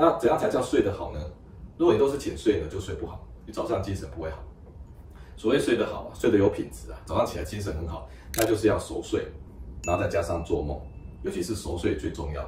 那怎样才叫睡得好呢？如果你都是浅睡呢，就睡不好，你早上精神不会好。所谓睡得好睡得有品质早上起来精神很好，那就是要熟睡，然后再加上做梦，尤其是熟睡最重要。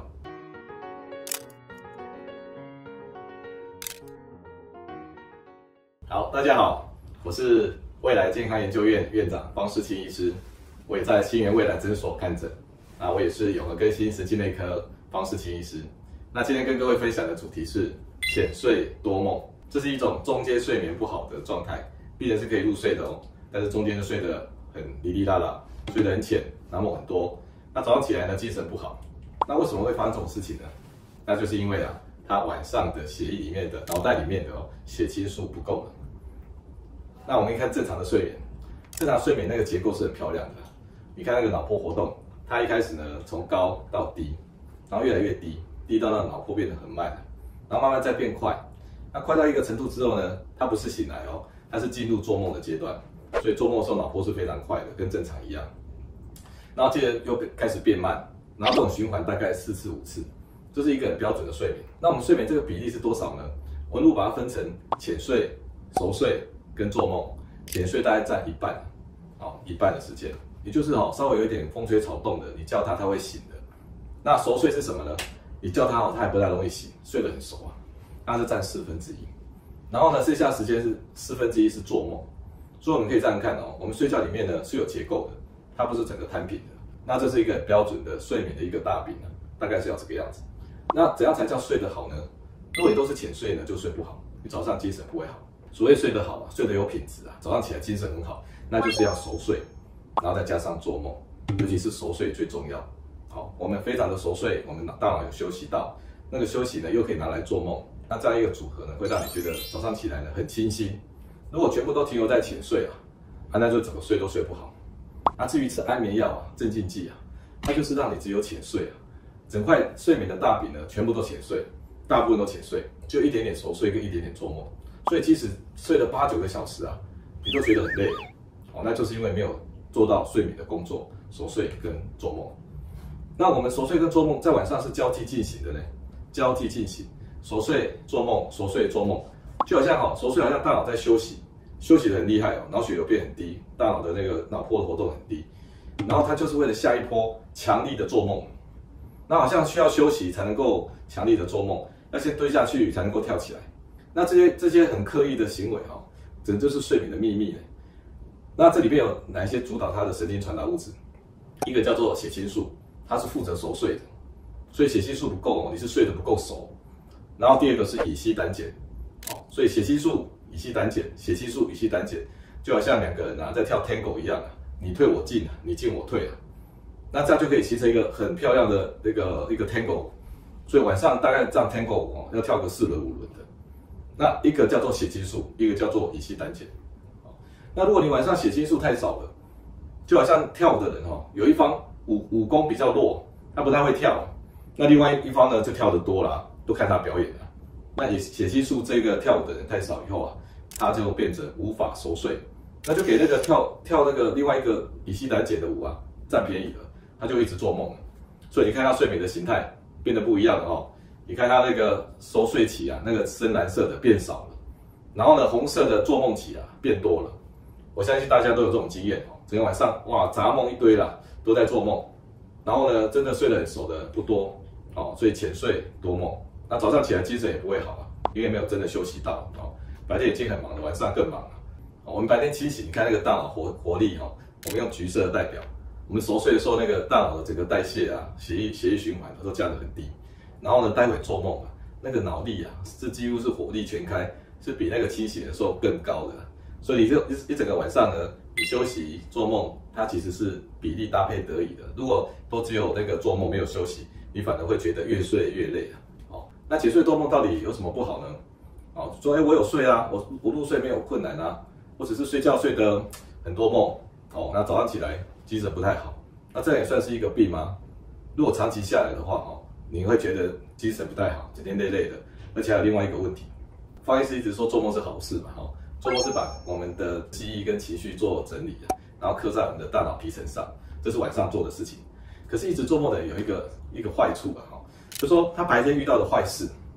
好，大家好，我是未来健康研究院院长方世清医师，我也在新源未来诊所看诊，我也是永和更新神经内科方世清医师。那今天跟各位分享的主题是浅睡多梦，这是一种中间睡眠不好的状态，病人是可以入睡的但是中间就睡得很哩哩啦啦，睡得很浅，然后梦很多。那早上起来呢，精神不好。那为什么会发生这种事情呢？那就是因为他晚上的血液里面的脑袋里面的血清素不够了。那我们一看正常的睡眠，正常睡眠那个结构是很漂亮的。你看那个脑波活动，它一开始呢从高到低，然后越来越低，低到那脑波变得很慢，然后慢慢再变快。那快到一个程度之后呢，它不是醒来它是进入做梦的阶段。所以做梦的时候脑波是非常快的，跟正常一样。然后接着又开始变慢，然后这种循环大概4次5次，这是一个很标准的睡眠。那我们睡眠这个比例是多少呢？我们如果把它分成浅睡、熟睡跟做梦，浅睡大概占一半，一半的时间，也就是稍微有一点风吹草动的，你叫它会醒的。那熟睡是什么呢？你叫它它还不太容易醒，睡得很熟那是占1/4。然后呢，剩下时间是1/4是做梦。所以我们可以这样看我们睡觉里面呢是有结构的，它不是整个摊平的。那这是一个标准的睡眠的一个大饼大概是要这个样子。那怎样才叫睡得好呢？如果你都是浅睡呢，就睡不好，你早上精神不会好。所谓睡得好睡得有品质早上起来精神很好，那就是要熟睡，然后再加上做梦，尤其是熟睡最重要。好，我们非常的熟睡，我们大脑有休息到，那个休息呢又可以拿来做梦，那这样一个组合呢，会让你觉得早上起来呢很清新。如果全部都停留在浅睡那就怎么睡都睡不好。至于吃安眠药镇静剂它就是让你只有浅睡整块睡眠的大饼呢全部都浅睡，大部分都浅睡，就一点点熟睡跟一点点做梦。所以即使睡了8、9个小时你都觉得很累那就是因为没有做到睡眠的工作，熟睡跟做梦。那我们熟睡跟做梦在晚上是交替进行的呢，交替进行，熟睡做梦，熟睡做梦。就好像熟睡好像大脑在休息，休息得很厉害脑血流变很低，大脑的那个脑波的活动很低，然后它就是为了下一波强力的做梦。那好像需要休息才能够强力的做梦，要先蹲下去才能够跳起来。那这些很刻意的行为这就是睡眠的秘密。那这里面有哪一些主导它的神经传导物质？一个叫做血清素，它是负责熟睡的，所以血清素不够你是睡得不够熟。然后第二个是乙酰胆碱。所以血清素、乙酰胆碱，血清素、乙酰胆碱，就好像2个人在跳 Tango 一样你退我进你进我退那这样就可以形成一个很漂亮的一个 Tango。所以晚上大概这样 Tango 要跳个4轮5轮的。那一个叫做血清素，一个叫做乙酰胆碱。那如果你晚上血清素太少了，就好像跳舞的人有一方武功比较弱，他不太会跳，那另外一方呢就跳得多了，都看他表演了。那血清素这个跳舞的人太少以后他就变成无法熟睡，那就给那个跳那个另外一个乙酰胆碱的舞占便宜了，他就一直做梦了。所以你看他睡眠的形态变得不一样了你看他那个熟睡期那个深蓝色的变少了，然后呢红色的做梦期变多了。我相信大家都有这种经验整个晚上杂梦一堆啦，都在做梦，然后呢真的睡得很熟的不多所以浅睡多梦。那早上起来精神也不会好因为没有真的休息到白天已经很忙了，晚上更忙了我们白天清醒，你看那个大脑活力我们用橘色的代表。我们熟睡的时候，那个大脑的整个代谢血液循环都降得很低。然后呢，待会做梦那个脑力是几乎是火力全开，是比那个清醒的时候更高的。所以你这一整个晚上呢，你休息做梦，它其实是比例搭配得宜的。如果都只有那个做梦没有休息，你反而会觉得越睡越累那浅睡多梦到底有什么不好呢？说我有睡我入睡没有困难我只是睡觉睡得很多梦那早上起来精神不太好，那这也算是一个病吗？如果长期下来的话你会觉得精神不太好，整天累累的，而且还有另外一个问题，方医师一直说做梦是好事嘛做梦是把我们的记忆跟情绪做整理然后刻在我们的大脑皮层上，这是晚上做的事情。可是一直做梦的人有一个坏处就是说他白天遇到的坏事，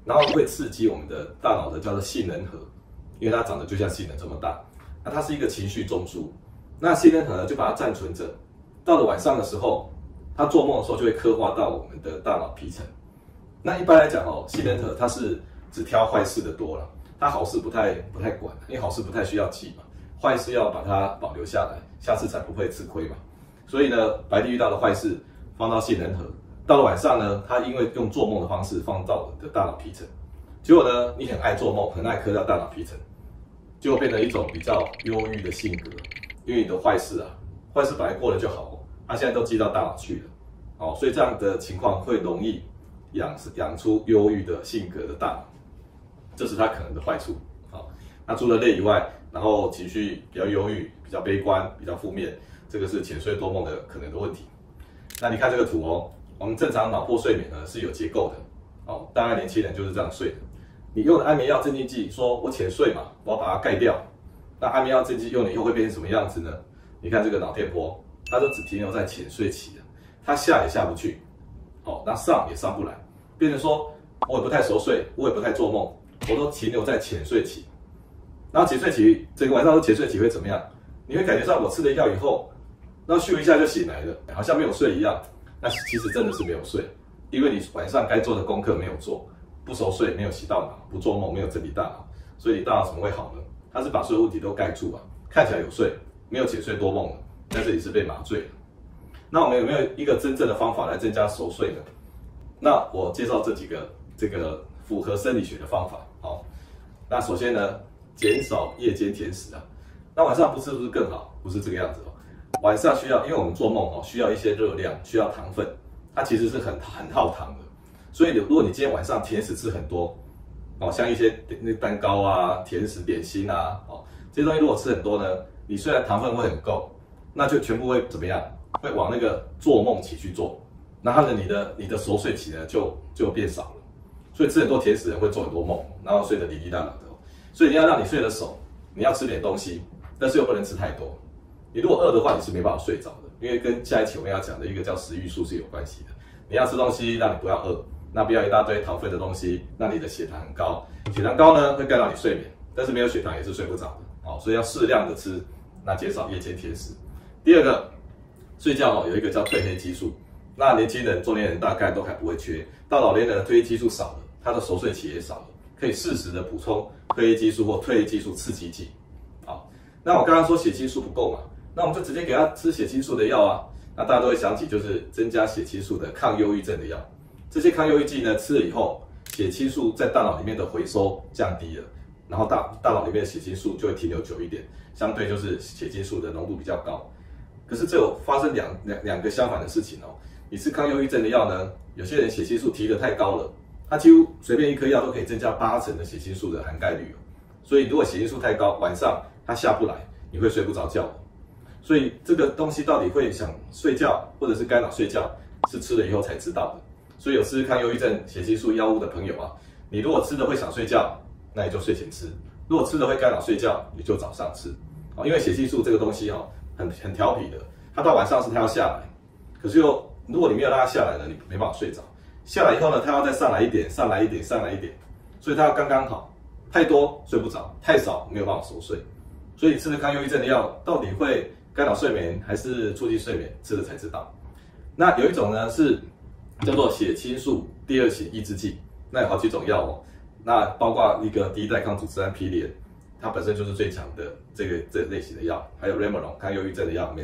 然后会刺激我们的大脑的叫做杏仁核，因为它长得就像杏仁这么大。那它是一个情绪中枢，那杏仁核呢就把它暂存着，到了晚上的时候，它做梦的时候就会刻画到我们的大脑皮层。那一般来讲哦，杏仁核它是只挑坏事的多了，它好事不太管，因为好事不太需要记嘛，坏事要把它保留下来，下次才不会吃亏嘛。所以呢，白天遇到的坏事放到杏仁核，到了晚上呢，它因为用做梦的方式放到你的大脑皮层，结果呢，你很爱做梦，很爱刻到大脑皮层，结果变成一种比较忧郁的性格，因为你的坏事本来过了就好哦，它现在都记到大脑去了，哦，所以这样的情况会容易养出忧郁的性格的大脑，这是它可能的坏处。好，那除了累以外，然后情绪比较忧郁、比较悲观、比较负面，这个是浅睡多梦的可能的问题。那你看这个图哦，我们正常脑波睡眠呢是有结构的，哦，大概年轻人就是这样睡的。你用了安眠药镇静剂，说我浅睡嘛，我要把它盖掉。那安眠药镇静剂用了以后会变成什么样子呢？你看这个脑电波，它就只停留在浅睡期了，它下也下不去，哦，那上也上不来，变成说我也不太熟睡，我也不太做梦，我都停留在浅睡期。然后浅睡期整个晚上都浅睡期会怎么样？你会感觉到我吃了药以后，然后咻一下就醒来了，好像没有睡一样。那其实真的是没有睡，因为你晚上该做的功课没有做，不熟睡，没有洗到脑，不做梦，没有整理大脑，所以你大脑怎么会好呢？它是把所有问题都盖住啊，看起来有睡，没有浅睡多梦了，但是你是被麻醉了。那我们有没有一个真正的方法来增加熟睡呢？那我介绍这个符合生理学的方法。好，那首先呢，减少夜间甜食啊。那晚上不吃不是更好？不是这个样子哦。晚上需要，因为我们做梦哦，需要一些热量，需要糖分，它其实是很耗糖的。所以如果你今天晚上甜食吃很多，哦，像一些蛋糕啊、甜食、点心啊，哦，这些东西如果吃很多呢，你虽然糖分会很够，那就全部会怎么样？会往那个做梦期去做，那它的你的熟睡期呢就变少了。所以吃很多甜食人会做很多梦，然后睡得滴滴答答的。所以你要让你睡得熟，你要吃点东西，但是又不能吃太多。你如果饿的话，你是没办法睡着的，因为跟下一期我们要讲的一个叫食欲素是有关系的。你要吃东西，让你不要饿，那不要一大堆糖分的东西，让你的血糖很高。血糖高呢会干扰你睡眠，但是没有血糖也是睡不着的。哦，所以要适量的吃，那减少夜间甜食。第二个，睡觉哦有一个叫褪黑激素，那年轻人、中年人大概都还不会缺，到老年人的褪黑激素少了，他的熟睡期也少了，可以适时的补充褪黑激素或褪黑激素刺激剂。好，那我刚刚说血清素不够嘛，那我们就直接给他吃血清素的药啊。那大家都会想起就是增加血清素的抗忧郁症的药，这些抗忧郁剂呢吃了以后，血清素在大脑里面的回收降低了，然后大脑里面的血清素就会停留久一点，相对就是血清素的浓度比较高。可是这有发生两个相反的事情哦。你吃抗忧郁症的药呢，有些人血清素提得太高了，他几乎随便一颗药都可以增加80%的血清素的含钙率哦。所以如果血清素太高，晚上它下不来，你会睡不着觉。所以这个东西到底会想睡觉，或者是干扰睡觉，是吃了以后才知道的。所以有吃抗忧郁症血清素药物的朋友啊，你如果吃了会想睡觉，那你就睡前吃；如果吃了会干扰睡觉，你就早上吃。因为血清素这个东西很调皮的，它到晚上是它要下来，可是如果你没有让它下来呢，你没办法睡着。下来以后呢，它要再上来一点，上来一点，上来一点，所以它要刚刚好，太多睡不着，太少没有办法熟睡。所以吃了抗忧郁症的药，到底会干扰睡眠还是促进睡眠，吃了才知道。那有一种呢是叫做血清素第二型抑制剂，那有好几种药哦，那包括一个第一代抗组织胺匹列，它本身就是最强的这类型的药，还有 Remeron 抗忧郁症的药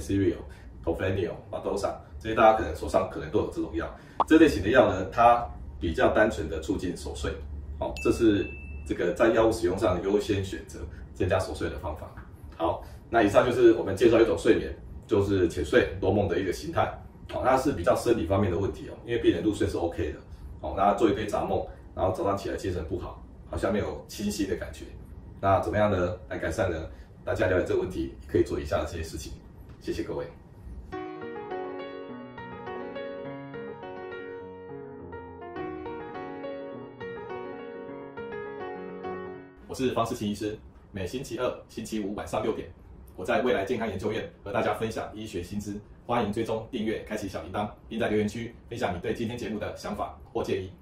Mesereau、Tofranil、Badosa， 这些大家可能手上可能都有这种药。这类型的药呢，它比较单纯的促进熟睡，这是这个在药物使用上优先选择增加熟睡的方法。好，那以上就是我们介绍一种睡眠，就是浅睡多梦的一个形态。它是比较生理方面的问题因为病人入睡是 OK 的，那做一堆杂梦，然后早上起来精神不好，好像没有清晰的感觉。那怎么样呢？来改善呢？大家了解这个问题，可以做以下的这些事情。谢谢各位。我是方世清医师，每星期二、星期五晚上6点，我在未来健康研究院和大家分享医学新知。欢迎追踪、订阅、开启小铃铛，并在留言区分享你对今天节目的想法或建议。